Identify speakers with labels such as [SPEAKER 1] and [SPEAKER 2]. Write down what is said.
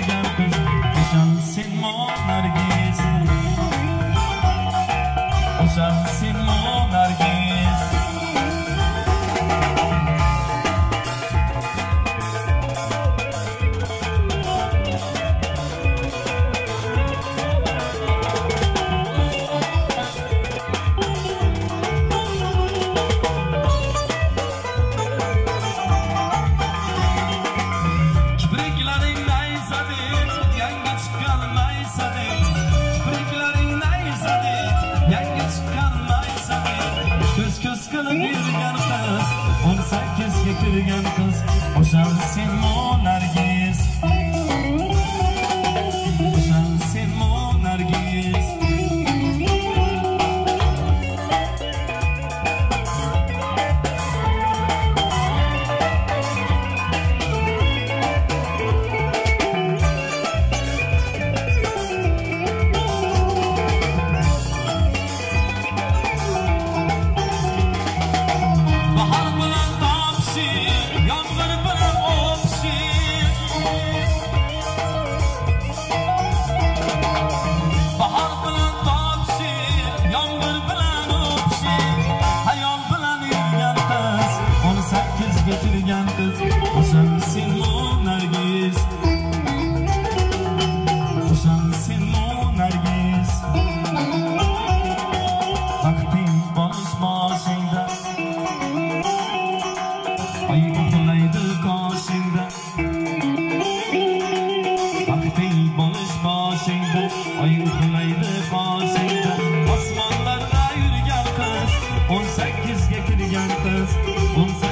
[SPEAKER 1] yurgan qiz o'shan senmi Nargiz o'shan senmi Nargiz kirgan qiz o'shan senmi Nargiz o'shan senmi Nargiz getirgan qiz o'shan senmi Nargiz o'shan senmi Nargiz vaqting bosh boshingda oying uxlaydi qoshingda vaqting bosh boshingda oying uxlaydi qoshingda osmonlarda yurgan qiz 18 ga kirgan qiz